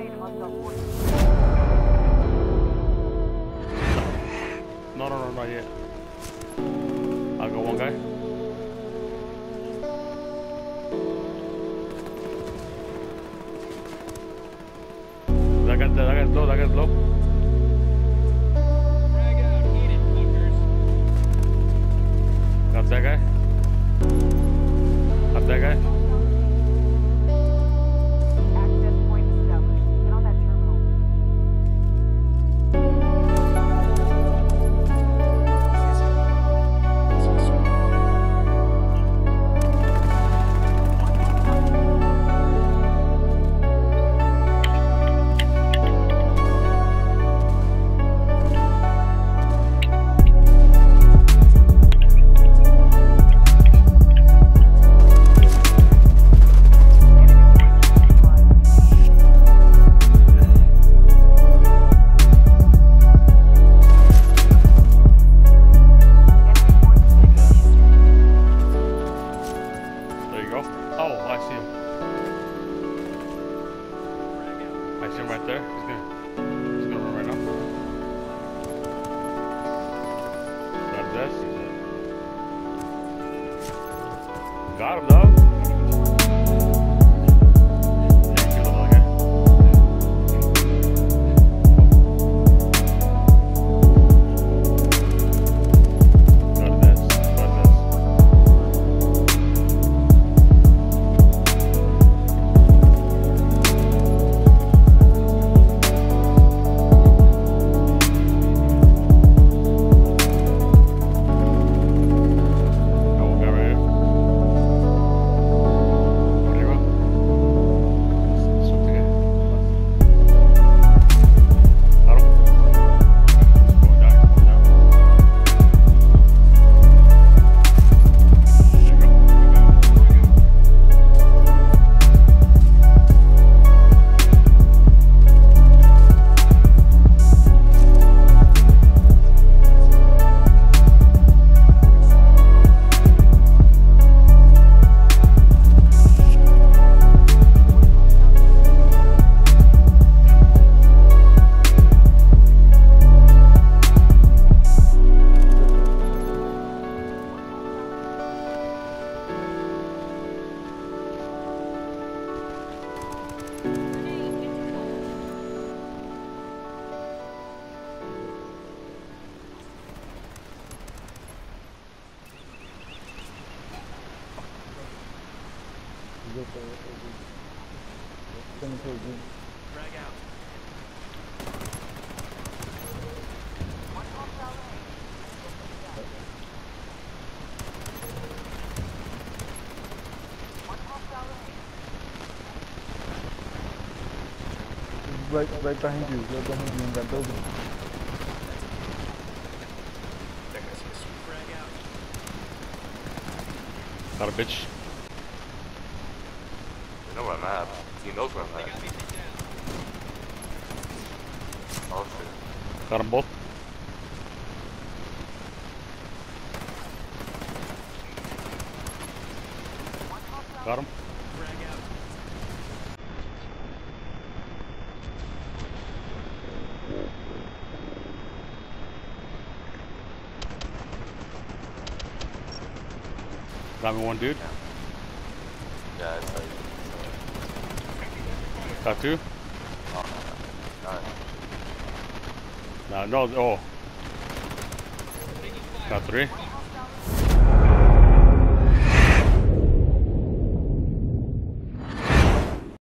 No, not yet. I'll go one guy. That guy's low. Frag out, eat it, fuckers. Got that guy. Got that guy. Access point established. Get on that terminal. Oh, I see him. I see him right there. He's gonna run right now. Got this. Got him, dog. Yeah, he killed another guy. Got this. Frag out. Right behind you, in that building. Frag out. Got a bitch. You know where I'm at. He knows where I'm They at. got me pinned down. Oh shit. Got them both. Got him. Frag out. Got me one dude. Yeah, it's like. Got two. Oh, no. No, oh. Got three.